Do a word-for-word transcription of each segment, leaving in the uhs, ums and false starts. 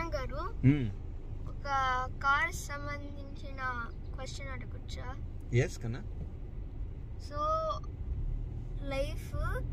నాన్నగారు ఒక కార్ సంబంధించిన క్వశ్చన్ అడగొచ్చా? ఎస్ కన్నా. సో లైఫ్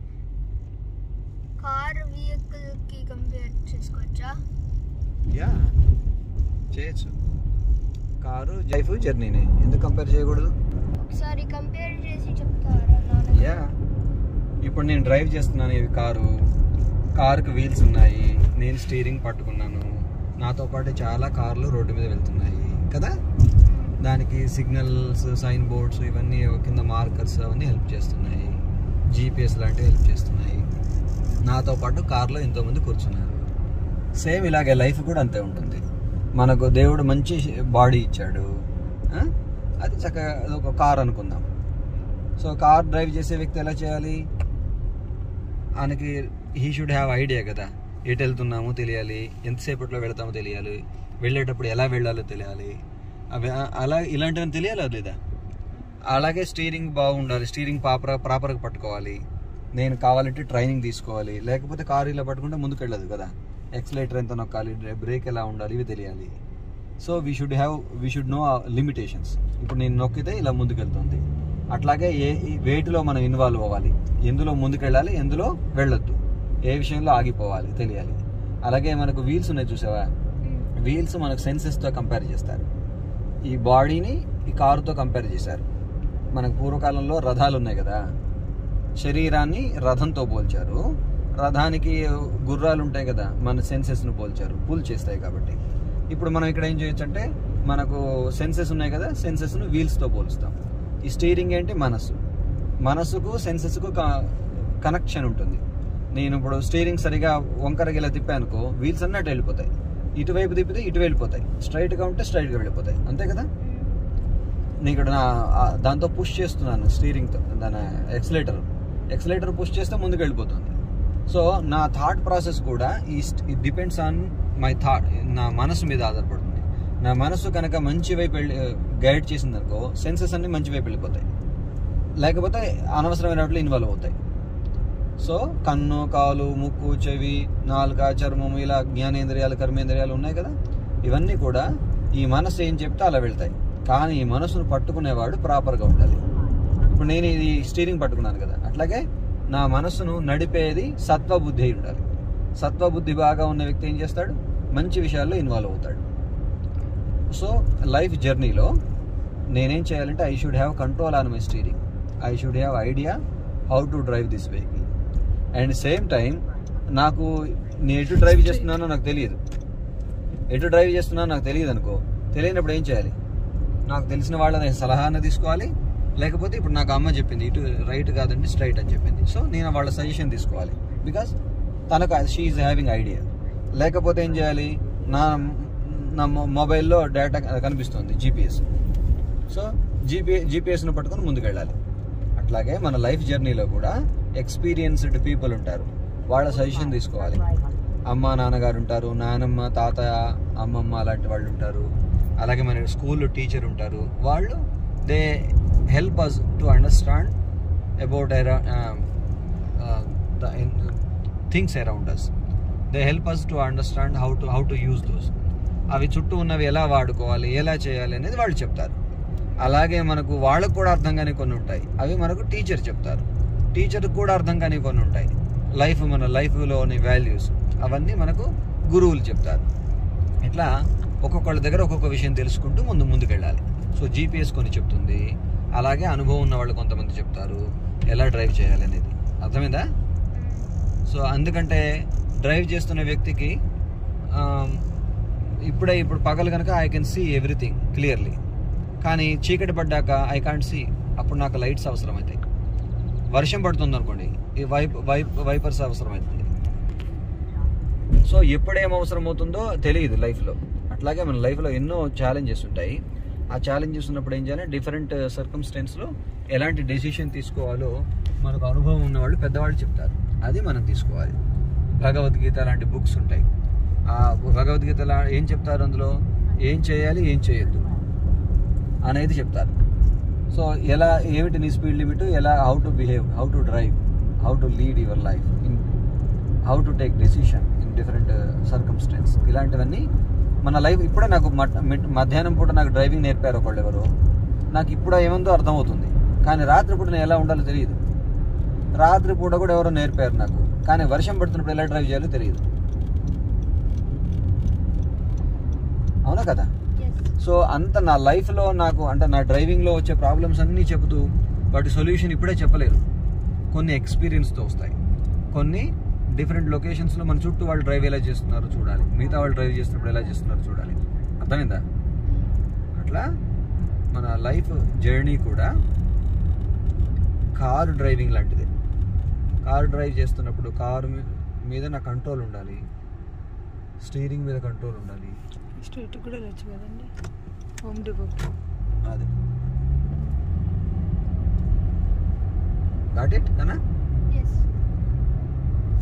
కార్ వెహికల్ కి కంపేర్ చేసుకోవచ్చా? యా చేయొచ్చు. కారు లైఫ్ జర్నీనే, ఎందుకు కంపేర్ చేయకూడదు? ఒకసారి కంపేర్ చేసి చెప్తారా? యా, ఇప్పుడు నేను డ్రైవ్ చేస్తున్నాను ఈ కారు, కారుకి వీల్స్ ఉన్నాయి, నేను స్టీరింగ్ పట్టుకున్నాను, నాతో పాటు చాలా కార్లు రోడ్డు మీద వెళ్తున్నాయి కదా. దానికి సిగ్నల్స్, సైన్ బోర్డ్స్, ఇవన్నీ కింద మార్కర్స్ అవన్నీ హెల్ప్ చేస్తున్నాయి. జీపీఎస్ లాంటివి హెల్ప్ చేస్తున్నాయి. నాతో పాటు కార్లో ఎంతోమంది కూర్చున్నారు. సేమ్ ఇలాగే లైఫ్ కూడా అంతే ఉంటుంది. మనకు దేవుడు మంచి బాడీ ఇచ్చాడు, అది చక్కగా ఒక కార్ అనుకుందాం. సో కార్ డ్రైవ్ చేసే వ్యక్తి ఎలా చేయాలి? ఆయనకి హీ షుడ్ హ్యావ్ ఐడియా కదా, ఎటు వెళ్తున్నామో తెలియాలి, ఎంతసేపట్లో వెళ్తామో తెలియాలి, వెళ్ళేటప్పుడు ఎలా వెళ్ళాలో తెలియాలి, అవి అలా ఇలాంటివన్నీ తెలియాలి లేదా. అలాగే స్టీరింగ్ బాగుండాలి, స్టీరింగ్ ప్రాపర్ ప్రాపర్గా పట్టుకోవాలి. నేను కావాలంటే ట్రైనింగ్ తీసుకోవాలి, లేకపోతే కారు ఇలా పట్టుకుంటే ముందుకు వెళ్ళదు కదా. ఎక్సలేటర్ ఎంత నొక్కాలి, బ్రేక్ ఎలా ఉండాలి, ఇవి తెలియాలి. So we should have we should know limitations. ఇప్పుడు నేను నొక్కితే ఇలా ముందుకు వెళ్తుంది. అట్లాగే ఏ వేటిలో మనం ఇన్వాల్వ్ అవ్వాలి, ఎందులో ముందుకు వెళ్ళాలి, ఎందులో వెళ్ళొద్దు, ఏ విషయంలో ఆగిపోవాలి తెలియాలి. అలాగే మనకు వీల్స్ ఉన్నాయి చూసావా, వీల్స్ మనకు సెన్సెస్తో కంపేర్ చేస్తారు. ఈ బాడీని ఈ కారుతో కంపేర్ చేశారు. మనకు పూర్వకాలంలో రథాలు ఉన్నాయి కదా, శరీరాన్ని రథంతో పోల్చారు. రథానికి గుర్రాలు ఉంటాయి కదా, మన సెన్సెస్ను పోల్చారు, పుల్ చేస్తాయి కాబట్టి. ఇప్పుడు మనం ఇక్కడ ఏం చేయొచ్చు అంటే, మనకు సెన్సెస్ ఉన్నాయి కదా, సెన్సెస్ను వీల్స్తో పోలుస్తాం. ఈ స్టీరింగ్ ఏంటి? మనసు. మనసుకు సెన్సెస్కు కనెక్షన్ ఉంటుంది. నేను ఇప్పుడు స్టీరింగ్ సరిగా వంకరగా ఇలా తిప్పానుకో, వీల్స్ అన్నట్టు వెళ్ళిపోతాయి. ఇటువైపు తిప్పితే ఇటు వెళ్ళిపోతాయి, స్ట్రైట్గా ఉంటే స్ట్రైట్గా వెళ్ళిపోతాయి, అంతే కదా. నేను ఇక్కడ నా దాంతో పుష్ చేస్తున్నాను, స్టీరింగ్తో, దాని ఎక్సలేటర్ ఎక్సలేటర్ పుష్ చేస్తే ముందుకు వెళ్ళిపోతుంది. సో నా థాట్ ప్రాసెస్ కూడా ఈ it depends on my thought, నా మనసు మీద ఆధారపడుతుంది. నా మనసు కనుక మంచి వైపు వెళ్ళి గైడ్ చేసిందనుకో, సెన్సెస్ అన్ని మంచి వైపు వెళ్ళిపోతాయి, లేకపోతే అనవసరమైన వాటిలో ఇన్వాల్వ్ అవుతాయి. సో కన్ను, కాలు, ముక్కు, చెవి, నాలుక, చర్మం, ఇలా జ్ఞానేంద్రియాలు, కర్మేంద్రియాలు ఉన్నాయి కదా, ఇవన్నీ కూడా ఈ మనసు ఏం చెప్తే అలా వెళ్తాయి. కానీ ఈ మనసును పట్టుకునేవాడు ప్రాపర్గా ఉండాలి. ఇప్పుడు నేను ఇది స్టీరింగ్ పట్టుకున్నాను కదా, అట్లాగే నా మనసును నడిపేది సత్వబుద్ధి అయి ఉండాలి. సత్వబుద్ధి బాగా ఉన్న వ్యక్తి ఏం చేస్తాడు? మంచి విషయాల్లో ఇన్వాల్వ్ అవుతాడు. సో లైఫ్ జర్నీలో నేనేం చేయాలంటే, I should have control on my steering, I should have idea how to drive this vehicle. And same time నాకు నేను ఎటు డ్రైవ్ చేస్తున్నానో నాకు తెలియదు, ఎటు డ్రైవ్ చేస్తున్నానో నాకు తెలియదు అనుకో, తెలియనప్పుడు ఏం చేయాలి? నాకు తెలిసిన వాళ్ళని సలహాను తీసుకోవాలి, లేకపోతే ఇప్పుడు నాకు అమ్మ చెప్పింది ఇటు రైట్ కాదండి స్ట్రైట్ అని చెప్పింది, సో నేను వాళ్ళ సజెషన్ తీసుకోవాలి, బికాస్ తనకు షీ ఈజ్ హ్యావింగ్ ఐడియా. లేకపోతే ఏం చేయాలి? నా నా మొబైల్లో డేటా కనిపిస్తుంది, జీపీఎస్, సో జీపీ జీపీఎస్ను పట్టుకొని ముందుకు వెళ్ళాలి. అట్లాగే మన లైఫ్ జర్నీలో కూడా ఎక్స్పీరియన్స్డ్ పీపుల్ ఉంటారు, వాళ్ళ సజెషన్ తీసుకోవాలి. అమ్మ నాన్నగారు ఉంటారు, నానమ్మ, తాతయ్య, అమ్మమ్మ లాంటి వాళ్ళు ఉంటారు. అలాగే మన స్కూల్లో టీచర్ ఉంటారు, వాళ్ళు they help us to understand about the things around us. They help us to understand how to how to use those. అవి చుట్టూ ఉన్నవి ఎలా వాడుకోవాలి, ఎలా చేయాలి అనేది వాళ్ళు చెప్తారు. అలాగే మనకు వాళ్ళకు కూడా అర్థం కాని కొన్ని ఉంటాయి, అవి మనకు టీచర్ చెప్తారు. టీచర్కి కూడా అర్థం కాని కొన్ని ఉంటాయి, లైఫ్ మన లైఫ్లోని వాల్యూస్, అవన్నీ మనకు గురువులు చెప్తారు. ఇట్లా ఒక్కొక్కళ్ళ దగ్గర ఒక్కొక్క విషయం తెలుసుకుంటూ ముందు ముందుకు వెళ్ళాలి. సో జీపీఎస్ కొన్ని చెప్తుంది, అలాగే అనుభవం ఉన్న వాళ్ళు కొంతమంది చెప్తారు ఎలా డ్రైవ్ చేయాలి అనేది. అర్థమైందా? సో అందుకంటే డ్రైవ్ చేస్తున్న వ్యక్తికి ఇప్పుడే ఇప్పుడు పగలు కనుక I can see everything clearly, కానీ చీకటి పడ్డాక ఐ కాంట్ సీ. అప్పుడు నాకు లైట్స్ అవసరం అవుతాయి. వర్షం పడుతుంది అనుకోండి, ఈ వైప్ వైప్ వైపర్స్ అవసరం అవుతుంది. సో ఎప్పుడేం అవసరం అవుతుందో తెలియదు లైఫ్లో. అట్లాగే మన లైఫ్లో ఎన్నో ఛాలెంజెస్ ఉంటాయి. ఆ ఛాలెంజెస్ ఉన్నప్పుడు ఏం చేయాలి? డిఫరెంట్ సర్కమ్స్టెన్స్లో ఎలాంటి డెసిషన్ తీసుకోవాలో మనకు అనుభవం ఉన్నవాళ్ళు పెద్దవాళ్ళు చెప్తారు, అది మనం తీసుకోవాలి. భగవద్గీత లాంటి బుక్స్ ఉంటాయి. ఆ భగవద్గీత ఏం చెప్తారు? అందులో ఏం చేయాలి, ఏం చేయొద్దు అనేది చెప్తారు. సో ఎలా, ఏమిటి నీ స్పీడ్ లిమిట్, ఎలా, how to behave, how to drive, how to lead your life, how to take decision in different circumstances. ఇలాంటివన్నీ మన లైఫ్. ఇప్పుడే నాకు మధ్యాహ్నం పూట నాకు డ్రైవింగ్ నేర్పారు ఒకళ్ళు ఎవరు, నాకు ఇప్పుడు ఏమందో అర్థమవుతుంది. కానీ రాత్రిపూట నేను ఎలా ఉండాలో తెలియదు. రాత్రిపూట కూడా ఎవరో నేర్పారు నాకు, కానీ వర్షం పడుతున్నప్పుడు ఎలా డ్రైవ్ చేయాలో తెలియదు. అవునా కదా? సో అంత నా లైఫ్లో నాకు అంటే నా డ్రైవింగ్లో వచ్చే ప్రాబ్లమ్స్ అన్నీ చెబుతూ వాటి సొల్యూషన్ ఇప్పుడే చెప్పలేరు. కొన్ని ఎక్స్పీరియన్స్తో వస్తాయి. కొన్ని డిఫరెంట్ లొకేషన్స్లో మన చుట్టూ వాళ్ళు డ్రైవ్ ఎలా చేస్తున్నారో చూడాలి, మిగతా వాళ్ళు డ్రైవ్ చేస్తున్నప్పుడు ఎలా చేస్తున్నారో చూడాలి. అర్థమైందా? అట్లా మన లైఫ్ జర్నీ కూడా కారు డ్రైవింగ్ లాంటిదే. కారు డ్రైవ్ చేస్తున్నప్పుడు కారు మీద నా కంట్రోల్ ఉండాలి, స్టీరింగ్ మీద కంట్రోల్ ఉండాలి. స్ట్రైట్ కూడా వెళ్ళచ్చు కదండి హోమ్ డిపోకి. అదే గాట్ ఇట్ అన్నా. Yes.